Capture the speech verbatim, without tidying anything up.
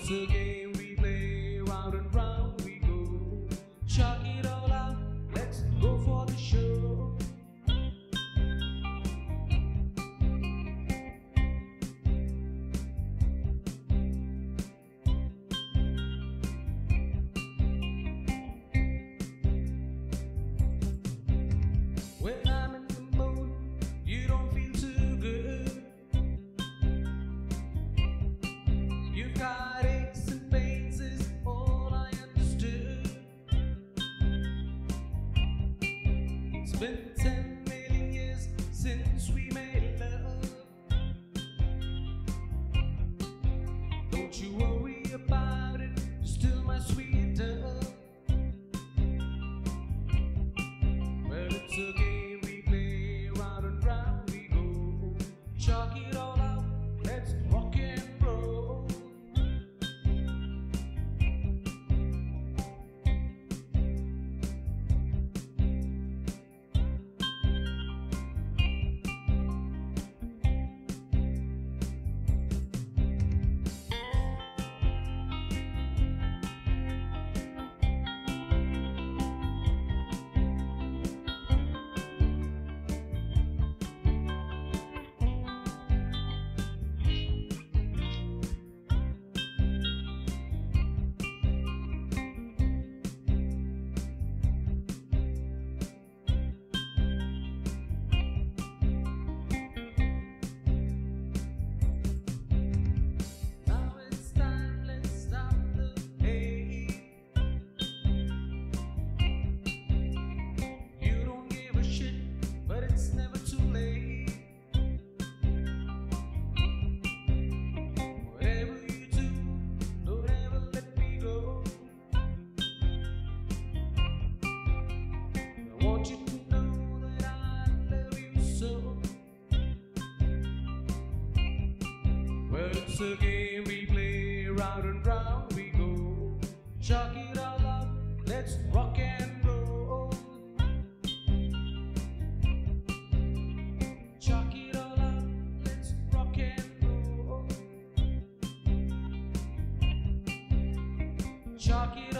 it's a game we play, round and round we go. Chuck it all out, let's go for the show. When I'm in the mood, you don't feel too good. You've got aches and pains, is all I understood. It's been ten million years since we made love. Don't you worry about it, you're still my sweet dove. Well, it's a game we play, round and round we go. Chalk it all out, let's rock and roll. It's a game we play, round and round we go. Chalk it all out, let's rock and roll. Chalk it all out, let's rock and roll. Chalk it